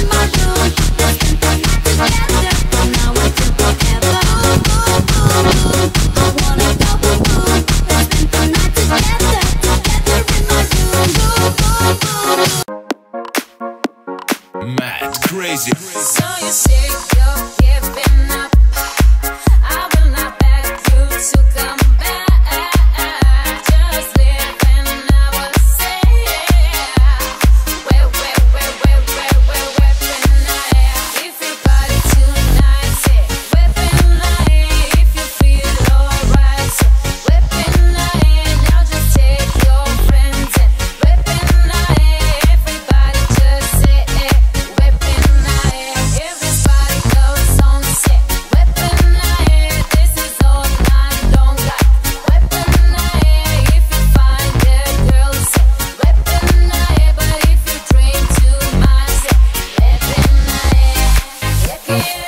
Mad, crazy. So you say you're giving up. I will not beg you to come back. Just live and I will say, where can I? If your body tonight, say, where can I? If you feel alright, say, where can I? Now just take your friends and where can I? Everybody just say, weapon I, everybody goes on set. Weapon I, this is all I don't got. Weapon I, if you find a girl, say weapon I, but if you drink too much, say weapon I,